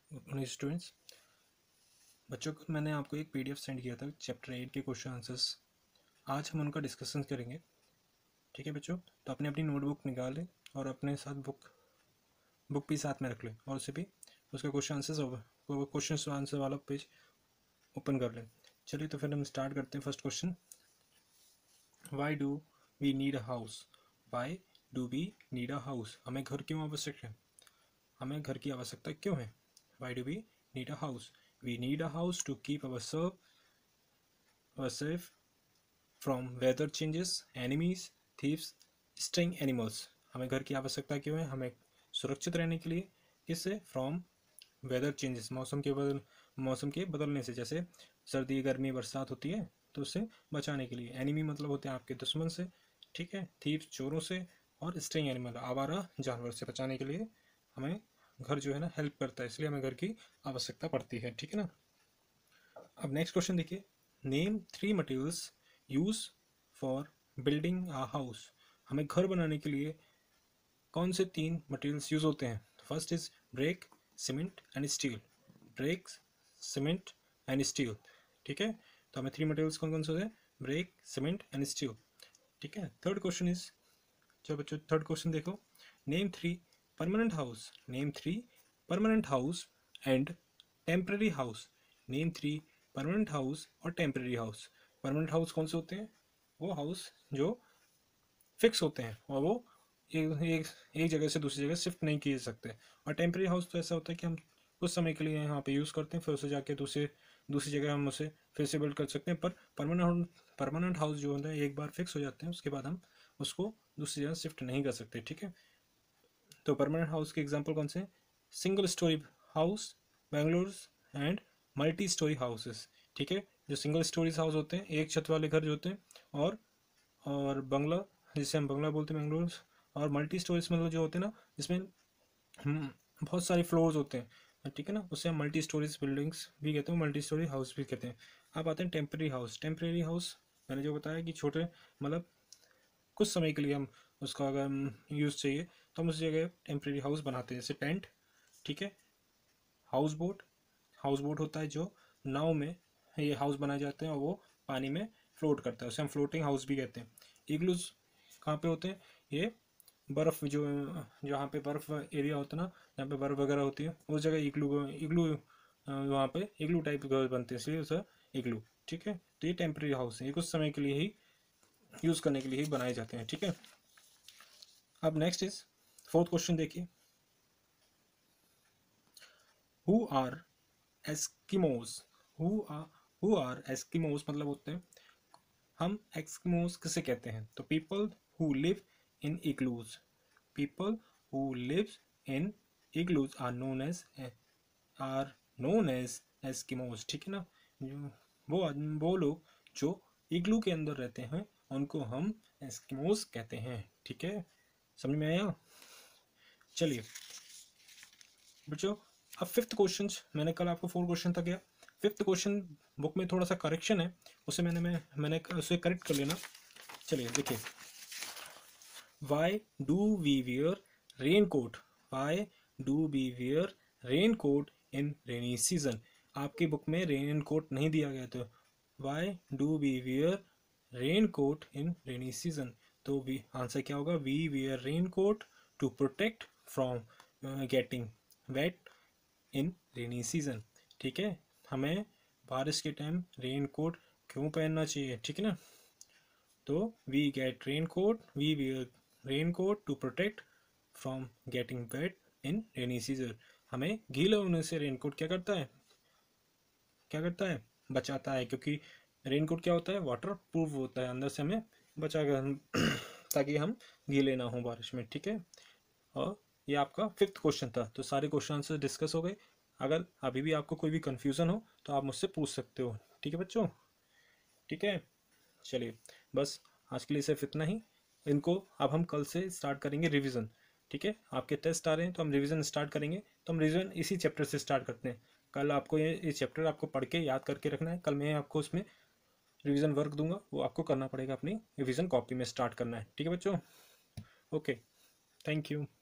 उन्नीस स्टूडेंट्स, बच्चों को मैंने आपको एक पीडीएफ सेंड किया था चैप्टर 8 के क्वेश्चन आंसर्स। आज हम उनका डिस्कशन करेंगे। ठीक है बच्चों, तो अपने अपनी नोटबुक निकाल लें और अपने साथ बुक भी साथ में रख लें और उसे भी उसका क्वेश्चन आंसर वाला पेज ओपन कर लें। चलिए तो फिर हम स्टार्ट करते हैं। First question, why do we need a house? Why do we need a house? हमें घर क्यों आवश्यक है? हमें घर की आवश्यकता क्यों है? Why do we need a house? We need a house to keep our safe from weather changes, enemies, thieves, straying animals. हमें घर की आवश्यकता क्यों है? हमें सुरक्षित रहने के लिए। किससे? फ्रॉम वेदर चेंजेस, मौसम के बदलने से, जैसे सर्दी गर्मी बरसात होती है तो उससे बचाने के लिए। एनिमी मतलब होते हैं आपके दुश्मन से, ठीक है। थीव्स चोरों से, और स्ट्रेइंग एनिमल आवारा जानवर से बचाने के लिए हमें घर जो है ना हेल्प करता है, इसलिए हमें घर की आवश्यकता पड़ती है, ठीक है ना। अब नेक्स्ट क्वेश्चन देखिए, name 3 materials use for building a house. हमें घर बनाने के लिए कौन से 3 मटेरियल्स यूज होते हैं? First is brick, cement and steel. Brick, cement and steel, ठीक है। तो हमें 3 मटेरियल्स कौन कौन से होते हैं? ब्रेक, सीमेंट एंड स्टील, ठीक है। थर्ड क्वेश्चन इज, चलो बच्चों थर्ड क्वेश्चन देखो, name 3 permanent house. Name 3 permanent house and temporary house. Name 3 permanent house और टेम्पररी हाउस। परमानेंट हाउस कौन से होते हैं? वो हाउस जो फिक्स होते हैं और वो एक जगह से दूसरी जगह शिफ्ट नहीं किए जा सकते। और टेम्पररी हाउस तो ऐसा होता है कि हम कुछ समय के लिए यहाँ पे यूज़ करते हैं, फिर उसे जाके दूसरी जगह हम उसे फिर से बिल्ड कर सकते हैं। पर परमानेंट हाउस जो होता है एक बार फिक्स हो जाते हैं, उसके बाद हम उसको दूसरी जगह शिफ्ट नहीं कर सकते, ठीक है। तो परमानेंट हाउस के एग्जाम्पल कौन से हैं? Single storey house, bungalow and multi storey houses, ठीक है। जो सिंगल स्टोरीज हाउस होते हैं, एक छत वाले घर जो होते हैं, और बंगला, जिसे हम बंगला बोलते हैं बेंगलोर, और मल्टी स्टोरीज मतलब जो होते हैं ना, जिसमें बहुत सारे फ्लोर्स होते हैं, ठीक है ना, उससे हम मल्टी स्टोरीज बिल्डिंग्स भी कहते हैं, मल्टी स्टोरी हाउस भी कहते हैं। अब आते हैं टेम्पररी हाउस। टेम्पररी हाउस मैंने जो बताया कि छोटे मतलब कुछ समय के लिए हम उसका अगर यूज़ चाहिए तो हम उस जगह टेम्पररी हाउस बनाते हैं, जैसे टेंट, ठीक है। हाउस बोट, हाउस बोट होता है जो नाव में ये हाउस बनाए जाते हैं और वो पानी में फ्लोट करता है, उसे हम फ्लोटिंग हाउस भी कहते हैं। इग्लूज कहाँ पे होते हैं? ये बर्फ़ जो जहाँ पे बर्फ़ एरिया होता है ना, जहाँ पे बर्फ़ वगैरह होती है, उस जगह इग्लू इग्लू वहाँ पे इग्लू टाइप घर बनते हैं, इसलिए उसे इग्लू, ठीक है। तो ये टेम्पररी हाउस है, ये कुछ समय के लिए ही यूज़ करने के लिए ही बनाए जाते हैं, ठीक है। अब नेक्स्ट इज फोर्थ क्वेश्चन देखिए, who are Eskimos. Who are Eskimos मतलब होते हैं, हम एस्किमोज किसे कहते हैं? तो people who live in igloos. People who live in igloos are known as Eskimos, ठीक है ना। वो लोग जो इग्लू के अंदर रहते हैं उनको हम एस्किमोज कहते हैं, ठीक है। समझ में आया? चलिए बच्चों, अब फिफ्थ क्वेश्चन, मैंने कल आपको 4 क्वेश्चन था क्या। फिफ्थ क्वेश्चन बुक में थोड़ा सा करेक्शन है, उसे मैंने उसे करेक्ट कर लेना। चलिए देखिए, why do we wear raincoat? Why do we wear raincoat in rainy season? आपकी बुक में रेन कोट नहीं दिया गया, तो why do we wear raincoat in rainy season, तो वी आंसर क्या होगा? We wear raincoat to protect from getting wet in rainy season, ठीक है। हमें बारिश के टाइम रेन कोट क्यों पहनना चाहिए, ठीक है ना। तो we get raincoat, we wear raincoat to protect from getting wet in rainy season. हमें गीले होने से रेन कोट क्या करता है? बचाता है, क्योंकि रेन कोट क्या होता है? वाटर प्रूफ होता है, अंदर से हमें बचा कर ताकि हम गीले ना हो बारिश में, ठीक है। और ये आपका फिफ्थ क्वेश्चन था, तो सारे क्वेश्चन आंसर डिस्कस हो गए। अगर अभी भी आपको कोई भी कन्फ्यूज़न हो तो आप मुझसे पूछ सकते हो, ठीक है बच्चों, ठीक है। चलिए बस आज के लिए सिर्फ इतना ही। इनको अब हम कल से स्टार्ट करेंगे रिवीजन, ठीक है। आपके टेस्ट आ रहे हैं तो हम रिवीजन स्टार्ट करेंगे, तो हम रिवीजन इसी चैप्टर से स्टार्ट करते हैं। कल आपको ये चैप्टर आपको पढ़ के याद करके रखना है। कल मैं आपको उसमें रिवीजन वर्क दूंगा, वो आपको करना पड़ेगा, अपनी रिवीजन कॉपी में स्टार्ट करना है, ठीक है बच्चों। Okay, thank you.